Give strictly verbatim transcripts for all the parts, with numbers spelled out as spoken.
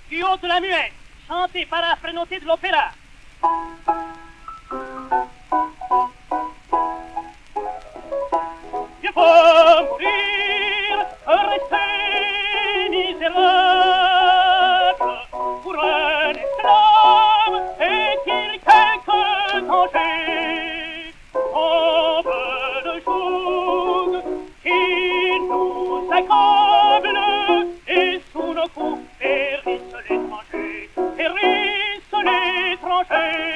du haut de la muette, chanté par la frénauté de l'opéra. Je peux mourir, rester misérable. Pour un esclave, est-il quelque danger? En peu de choses qui nous accablent, et sous nos coups périssent l'étranger, périssent l'étranger.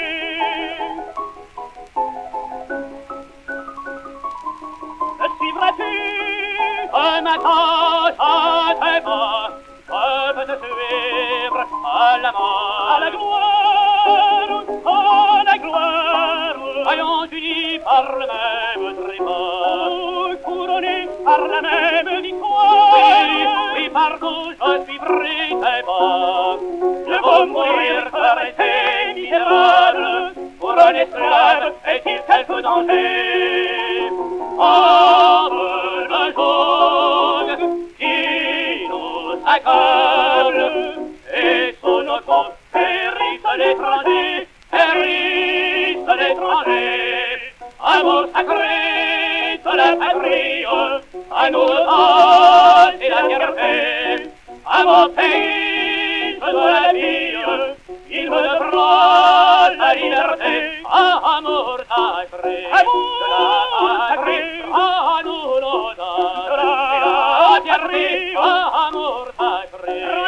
Suivras-tu un matin à tes pas? Je peux te suivre à la mort, à la gloire, à la gloire. Soyons unis par le même trépas, couronnés par la même victoire. Oui, oui, partout je suivrai tes pas. Je veux mourir, te rester misérable. Pour un esclave, est-il quelque danger? En peu de choses qui nous accablent, et sous nos côtes périssent l'étranger, périssent l'étranger. Amour sacré de la patrie, à nous le droit et la fierté. À mon pays, je dois la vie, il me devra la liberté. Ah, amour sacré, amour sacré, ah, nous l'honneur de la fierté. Ah, amour sacré, ah,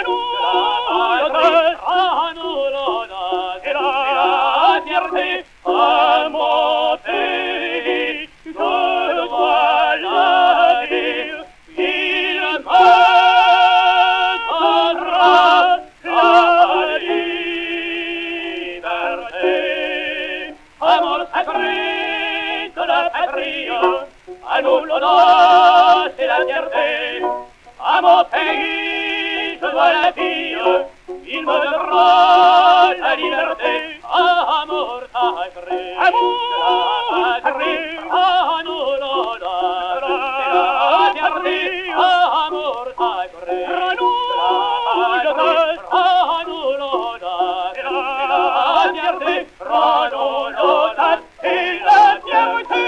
nous l'honneur de la fierté. À mon pays, je dois la vie, il me donnera la liberté. Amour sacré de la patrie, à nous l'honneur et la fierté. À mon pays, je dois la vie, il me donnera la liberté. Ah, amour sacré, amour sacré, ah, nous l'honneur et la fierté. Ah, amour sacré, ah, nous l'honneur, ah, nous l'honneur et la fierté. Ah, nous l'honneur et la fierté.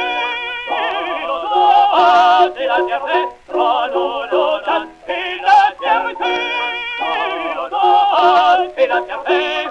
C'est la fierté, prenons l'automne, et la fierté, et la fierté.